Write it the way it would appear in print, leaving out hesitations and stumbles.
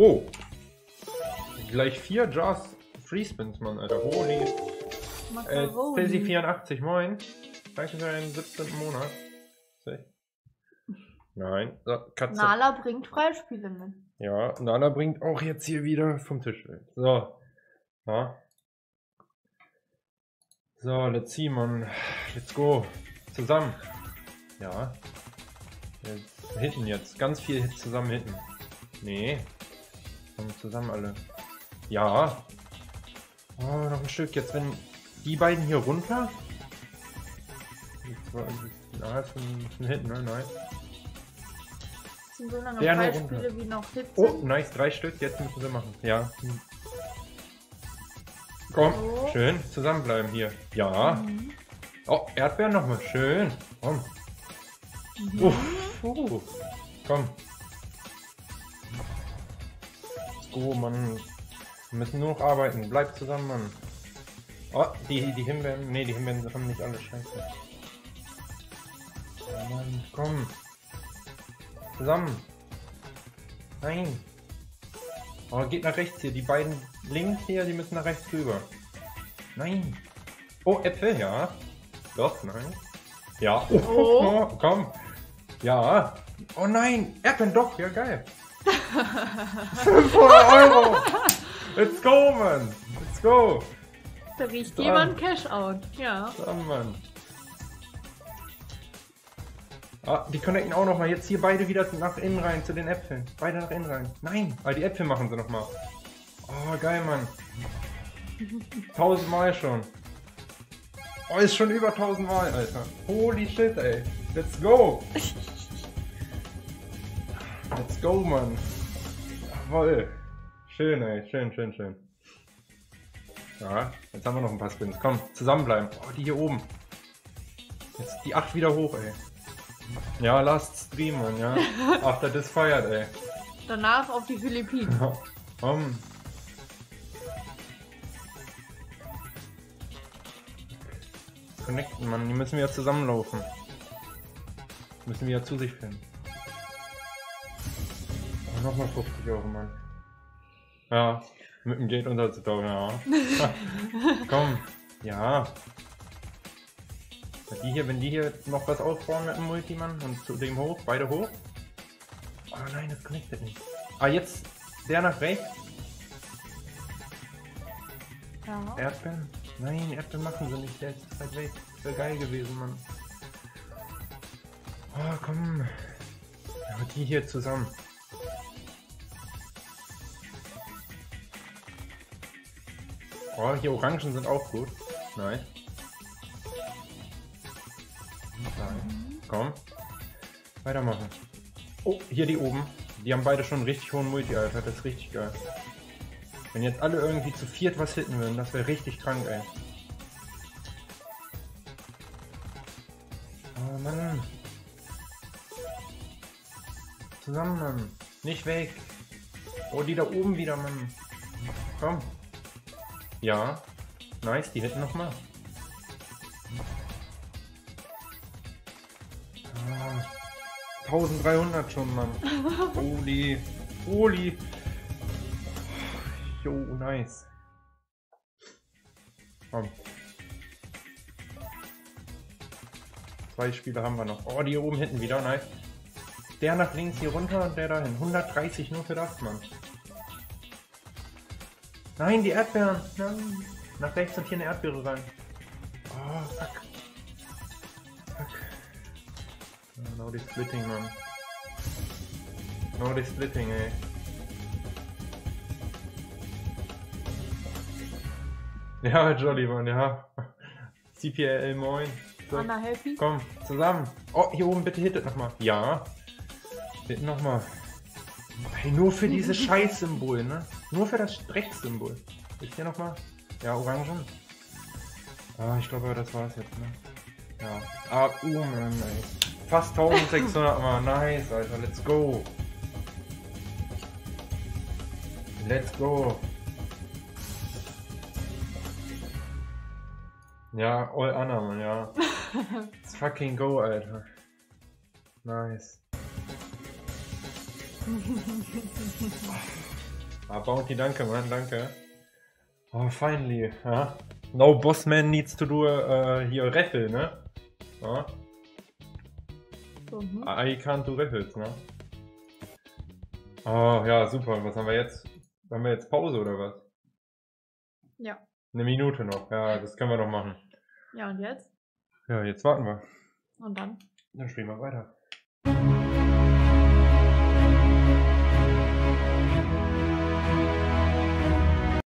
Oh! Gleich 4 Jars Free Spins, Mann, Alter. Holy. Celsi 84, moin. Danke für den 17. Monat. Nein. So, Katze. Nala bringt Freispiele mit. Ja, Nala bringt auch jetzt hier wieder vom Tisch. So. Ja. So, let's see, Mann. Let's go. Zusammen. Ja. Jetzt hinten jetzt. Ganz viel Hit zusammen hinten. Nee. Kommen zusammen alle. Ja. Oh, noch ein Stück. Jetzt, wenn die beiden hier runter. Na, von hinten, ne? Nein. Das sind so lange Der noch Freispiele runter. wie noch Hits. Oh, nice. 3 Stück. Jetzt müssen sie machen. Ja. Komm. So. Schön. Zusammenbleiben hier. Ja. Mhm. Oh, Erdbeeren nochmal. Schön. Komm. Komm. Let's go, Mann. Wir müssen nur noch arbeiten. Bleib zusammen, Mann. Oh, die Himbeeren. Ne, die Himbeeren haben nicht alle Scheiße. Oh, Mann, komm. Zusammen. Nein. Oh, geht nach rechts hier. Die beiden links hier, die müssen nach rechts rüber. Nein. Oh, Äpfel, ja. Doch, nein. Ja. Oh, komm. Ja. Oh nein. Erdbeeren, doch. Ja, geil. 500 Euro. Let's go, Mann. Let's go. Da riecht jemand Cash out. Ja. Dann, Mann. Ah, die connecten auch nochmal. Jetzt hier beide wieder nach innen rein, zu den Äpfeln. Beide nach innen rein. Nein, weil die Äpfel machen sie nochmal. Oh, geil, Mann. 1000 Mal schon. Oh, ist schon über 1000 Mal, Alter. Holy shit, ey. Let's go. Let's go, Mann. Jawoll. Schön, ey. Schön, schön, schön. Ja, jetzt haben wir noch ein paar Spins. Komm, zusammenbleiben. Oh, die hier oben. Jetzt die 8 wieder hoch, ey. Ja, last stream, Mann, ja. After this fired, ey. Danach auf die Philippinen. Komm. Connecten, Mann. Die müssen wieder zusammenlaufen. Müssen wieder zu sich finden. Oh, nochmal 50 Euro, Mann. Ja, mit dem Gate unterzutauchen, ja. Komm. Ja. Die hier, wenn die hier noch was aufbauen mit dem Multimann und zu dem hoch, beide hoch. Oh nein, das connectet nicht. Ah, jetzt der nach rechts. Ja. Erdbeeren? Nein, Erdbeeren machen sie nicht, der ist zu weit weg. Das wäre geil gewesen, Mann. Oh, komm. Ja, die hier zusammen. Oh, hier Orangen sind auch gut. Nein. Nein. Komm. Weitermachen. Oh, hier die oben. Die haben beide schon einen richtig hohen Multi, Alter. Das ist richtig geil. Wenn jetzt alle irgendwie zu viert was hitten würden, das wäre richtig krank, ey. Oh Mann. Zusammen, Mann. Nicht weg. Oh, die da oben wieder, Mann. Komm. Ja. Nice, die hitten nochmal. 1300 schon, Mann. Holy. Holy. Jo, nice. Komm. 2 Spiele haben wir noch. Oh, die hier oben hinten wieder, nice. Der nach links hier runter und der dahin. 130 nur für das, Mann. Nein, die Erdbeeren. Nein. Nach rechts und hier eine Erdbeere rein. Oh, fuck. Fuck. No, die Splitting, Mann. No, die Splitting, ey. Ja, Jolly, Mann, ja. CPL, moin. So, Anna happy? komm, zusammen. Oh, hier oben, bitte hittet nochmal. Ja. Hitten nochmal. Hey, nur für dieses Scheiß-Symbol, ne? Nur für das Rechtssymbol. Ist hier nochmal? Ja, Orangen. Ah, ich glaube, das war's jetzt, ne? Ja. Ah, Mann, ey. Fast 1600 Mal. Nice, Alter. Let's go. Let's go. Ja, all Anna, Mann, ja. Let's fucking go, Alter. Nice. Ah, Bounty, danke, Mann, danke. Oh, finally, ja. No boss man needs to do hier Raffle, ne? Ja. I can't do Raffles, ne? Oh, ja, super. Was haben wir jetzt? Haben wir jetzt Pause oder was? Ja. Eine Minute noch. Ja, das können wir doch machen. Ja, und jetzt? Ja, jetzt warten wir. Und dann? Dann spielen wir weiter.